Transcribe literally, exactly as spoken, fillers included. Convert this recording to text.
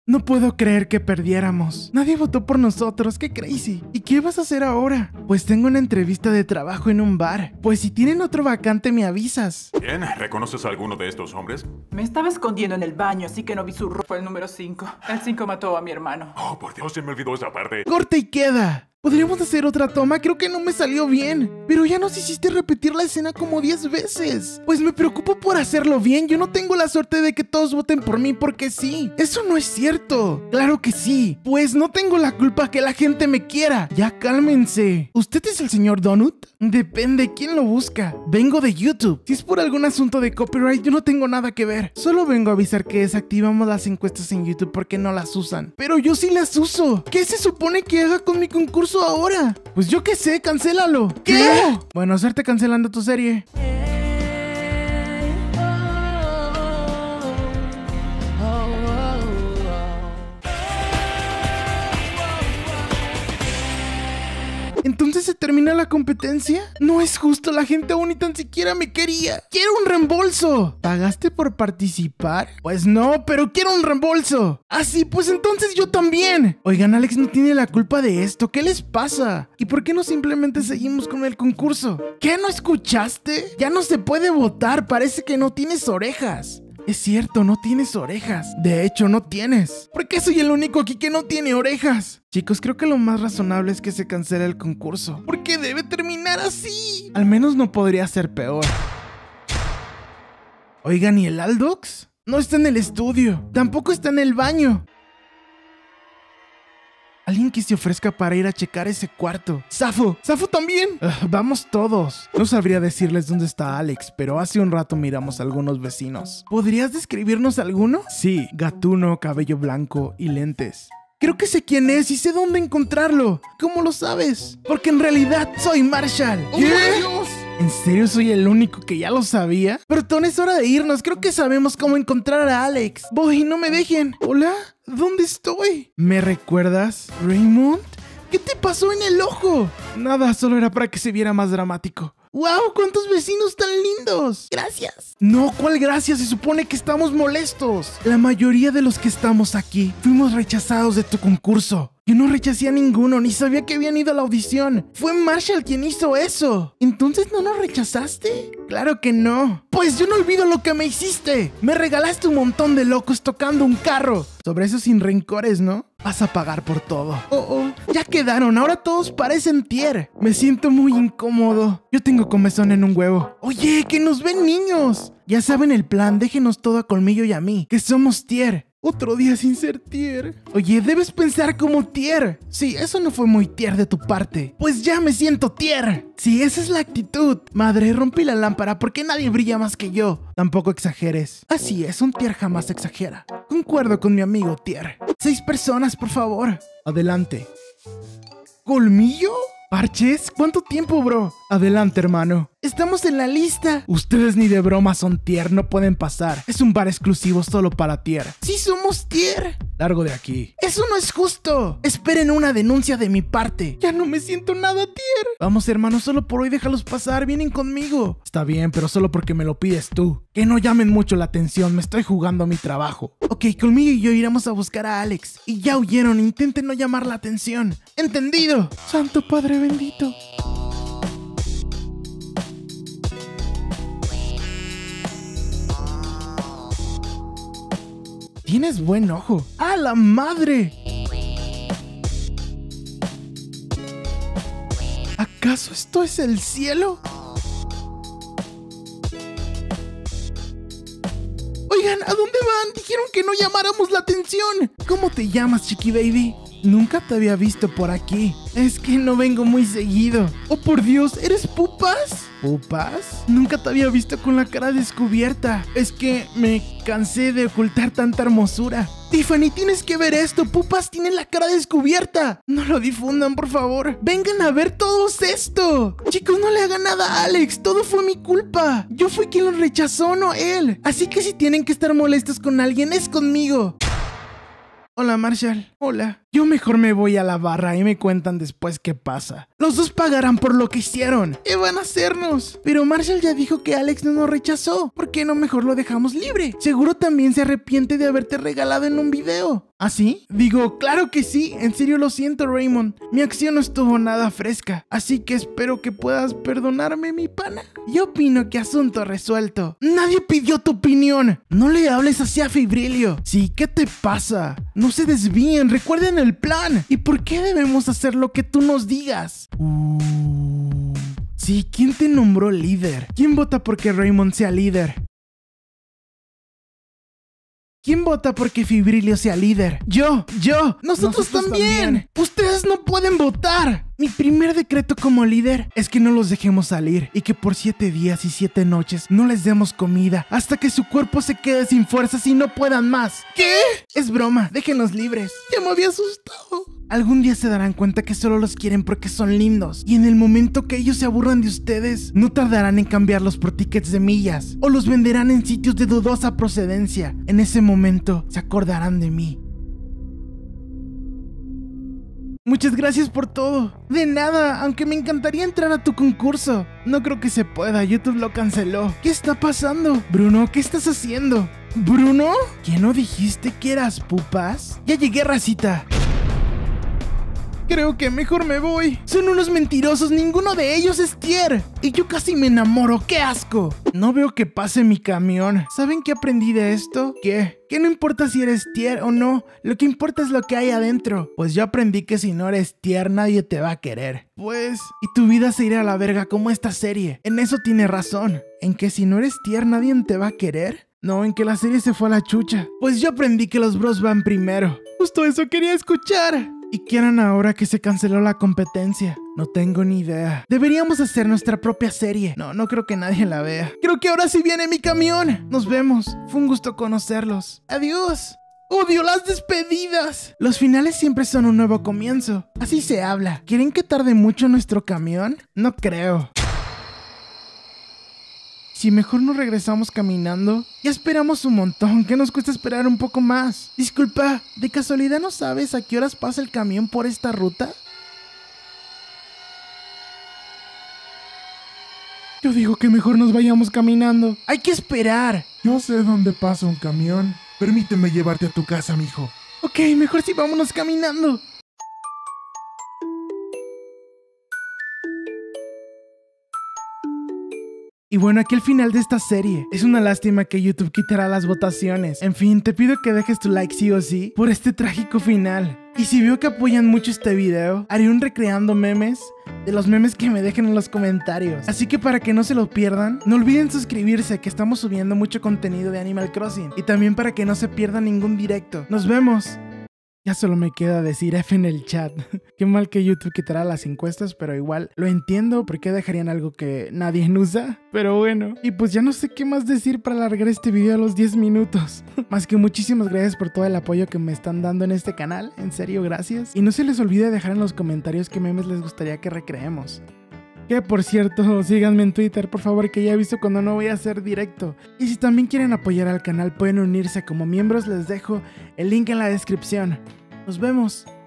No puedo creer que perdiéramos. Nadie votó por nosotros, qué crazy. ¿Y qué vas a hacer ahora? Pues tengo una entrevista de trabajo en un bar. Pues si tienen otro vacante me avisas. Bien, ¿reconoces a alguno de estos hombres? Me estaba escondiendo en el baño, así que no vi su ropa. El número cinco. El cinco mató a mi hermano. Oh, por Dios, se me olvidó esa parte. Corte y queda. Podríamos hacer otra toma, creo que no me salió bien. Pero ya nos hiciste repetir la escena como diez veces. Pues me preocupo por hacerlo bien. Yo no tengo la suerte de que todos voten por mí porque sí. Eso no es cierto. Claro que sí. Pues no tengo la culpa que la gente me quiera. Ya cálmense. ¿Usted es el señor Donut? Depende, ¿quién lo busca? Vengo de YouTube. Si es por algún asunto de copyright, yo no tengo nada que ver. Solo vengo a avisar que desactivamos las encuestas en YouTube porque no las usan. Pero yo sí las uso. ¿Qué se supone que haga con mi concurso ahora? Pues yo qué sé, cancélalo. ¿Qué? No. Bueno, suerte cancelando tu serie. ¿Entonces se termina la competencia? No es justo, la gente aún ni tan siquiera me quería. ¡Quiero un reembolso! ¿Pagaste por participar? Pues no, pero quiero un reembolso. Ah, sí, pues entonces yo también. Oigan, Alex no tiene la culpa de esto. ¿Qué les pasa? ¿Y por qué no simplemente seguimos con el concurso? ¿Qué, no escuchaste? Ya no se puede votar, parece que no tienes orejas. Es cierto, no tienes orejas. De hecho, no tienes. ¿Por qué soy el único aquí que no tiene orejas? Chicos, creo que lo más razonable es que se cancele el concurso. ¿Por qué debe terminar así? Al menos no podría ser peor. Oigan, ¿y el Aldox? No está en el estudio. Tampoco está en el baño. Alguien que se ofrezca para ir a checar ese cuarto. ¡Safo! ¡Safo también! Uh, vamos todos. No sabría decirles dónde está Alex, pero hace un rato miramos a algunos vecinos. ¿Podrías describirnos alguno? Sí, gatuno, cabello blanco y lentes. Creo que sé quién es y sé dónde encontrarlo. ¿Cómo lo sabes? Porque en realidad soy Marshall. ¿Qué? ¡Oh, Dios! ¿En serio soy el único que ya lo sabía? Bertón, es hora de irnos. Creo que sabemos cómo encontrar a Alex. Voy, no me dejen. ¿Hola? ¿Dónde estoy? ¿Me recuerdas, Raymond? ¿Qué te pasó en el ojo? Nada, solo era para que se viera más dramático. ¡Wow! ¡Cuántos vecinos tan lindos! ¡Gracias! No, ¿cuál gracias? Se supone que estamos molestos. La mayoría de los que estamos aquí fuimos rechazados de tu concurso. Yo no rechacé a ninguno, ni sabía que habían ido a la audición. Fue Marshall quien hizo eso. ¿Entonces no nos rechazaste? Claro que no. Pues yo no olvido lo que me hiciste. Me regalaste un montón de locos tocando un carro. Sobre eso sin rencores, ¿no? Vas a pagar por todo. Oh, oh. Ya quedaron, ahora todos parecen tier. Me siento muy incómodo. Yo tengo comezón en un huevo. Oye, que nos ven niños. Ya saben el plan, déjenos todo a Colmillo y a mí, que somos tier. Otro día sin ser tier. Oye, debes pensar como tier. Sí, eso no fue muy tier de tu parte. Pues ya me siento tier. Sí, esa es la actitud. Madre, rompí la lámpara porque nadie brilla más que yo. Tampoco exageres. Así es, un tier jamás exagera. Concuerdo con mi amigo tier. Seis personas, por favor. Adelante. ¿Colmillo? ¿Parches? ¿Cuánto tiempo, bro? Adelante, hermano. Estamos en la lista. Ustedes ni de broma son tier, no pueden pasar. Es un bar exclusivo solo para tier. ¡Sí somos tier! Largo de aquí. ¡Eso no es justo! Esperen una denuncia de mi parte. Ya no me siento nada tier. Vamos, hermano, solo por hoy déjalos pasar. Vienen conmigo. Está bien, pero solo porque me lo pides tú. Que no llamen mucho la atención. Me estoy jugando mi trabajo. Ok, Colmillo y yo iremos a buscar a Alex. Y ya huyeron. Intenten no llamar la atención. ¿Entendido? Santo Padre bendito. Tienes buen ojo. ¡A la madre! ¿Acaso esto es el cielo? Oigan, ¿a dónde van? Dijeron que no llamáramos la atención. ¿Cómo te llamas, Chiqui Baby? Nunca te había visto por aquí. Es que no vengo muy seguido. ¡Oh, por Dios! ¿Eres Pupas? ¿Pupas? Nunca te había visto con la cara descubierta. Es que me cansé de ocultar tanta hermosura. Tiffany, tienes que ver esto. Pupas tiene la cara descubierta. No lo difundan, por favor. Vengan a ver todos esto. Chicos, no le hagan nada a Alex. Todo fue mi culpa. Yo fui quien lo rechazó, no él. Así que si tienen que estar molestos con alguien, es conmigo. Hola, Marshall. Hola. Yo mejor me voy a la barra y me cuentan después qué pasa. Los dos pagarán por lo que hicieron. ¿Qué van a hacernos? Pero Marshall ya dijo que Alex no nos rechazó. ¿Por qué no mejor lo dejamos libre? Seguro también se arrepiente de haberte regalado en un video. ¿Ah, sí? Digo, claro que sí. En serio lo siento, Raymond. Mi acción no estuvo nada fresca. Así que espero que puedas perdonarme, mi pana. Yo opino que asunto resuelto. Nadie pidió tu opinión. No le hables así a Fibrilio. Sí, ¿qué te pasa? No se desvíen. Recuerden el plan. ¿Y por qué debemos hacer lo que tú nos digas? Uh... Sí, ¿quién te nombró líder? ¿Quién vota porque Raymond sea líder? ¿Quién vota porque Fibrilio sea líder? Yo, yo, nosotros, nosotros también. también. Ustedes no pueden votar. Mi primer decreto como líder es que no los dejemos salir y que por siete días y siete noches no les demos comida hasta que su cuerpo se quede sin fuerzas y no puedan más. ¿Qué? Es broma, déjenlos libres. Ya me había asustado. Algún día se darán cuenta que solo los quieren porque son lindos y en el momento que ellos se aburran de ustedes, no tardarán en cambiarlos por tickets de millas o los venderán en sitios de dudosa procedencia. En ese momento se acordarán de mí. Muchas gracias por todo. De nada, aunque me encantaría entrar a tu concurso. No creo que se pueda, YouTube lo canceló. ¿Qué está pasando? Bruno, ¿qué estás haciendo? ¿Bruno? ¿Qué no dijiste que eras pupas? Ya llegué, racita. Creo que mejor me voy. Son unos mentirosos, ninguno de ellos es Tier. Y yo casi me enamoro, ¡qué asco! No veo que pase mi camión. ¿Saben qué aprendí de esto? ¿Qué? Que no importa si eres Tier o no, lo que importa es lo que hay adentro. Pues yo aprendí que si no eres Tier nadie te va a querer. Pues... y tu vida se irá a la verga como esta serie. En eso tiene razón. ¿En que si no eres Tier nadie te va a querer? No, en que la serie se fue a la chucha. Pues yo aprendí que los bros van primero. Justo eso quería escuchar. ¿Y qué harán ahora que se canceló la competencia? No tengo ni idea. Deberíamos hacer nuestra propia serie. No, no creo que nadie la vea. Creo que ahora sí viene mi camión. Nos vemos. Fue un gusto conocerlos. Adiós. ¡Odio las despedidas! Los finales siempre son un nuevo comienzo. Así se habla. ¿Quieren que tarde mucho nuestro camión? No creo. Si mejor nos regresamos caminando, ya esperamos un montón, ¿qué nos cuesta esperar un poco más? Disculpa, ¿de casualidad no sabes a qué horas pasa el camión por esta ruta? Yo digo que mejor nos vayamos caminando. ¡Hay que esperar! Yo sé dónde pasa un camión. Permíteme llevarte a tu casa, mijo. Ok, mejor si vámonos caminando. Y bueno, aquí el final de esta serie. Es una lástima que YouTube quitará las votaciones. En fin, te pido que dejes tu like sí o sí por este trágico final. Y si veo que apoyan mucho este video, haré un recreando memes de los memes que me dejen en los comentarios. Así que para que no se lo pierdan, no olviden suscribirse, que estamos subiendo mucho contenido de Animal Crossing. Y también para que no se pierdan ningún directo. ¡Nos vemos! Ya solo me queda decir F en el chat. Qué mal que YouTube quitará las encuestas, pero igual lo entiendo. ¿Por qué dejarían algo que nadie usa? Pero bueno, y pues ya no sé qué más decir para alargar este video a los diez minutos. Más que muchísimas gracias por todo el apoyo que me están dando en este canal. En serio, gracias. Y no se les olvide dejar en los comentarios qué memes les gustaría que recreemos. Que por cierto, síganme en Twitter, por favor, que ya he visto cuando no voy a hacer directo. Y si también quieren apoyar al canal, pueden unirse como miembros, les dejo el link en la descripción. Nos vemos.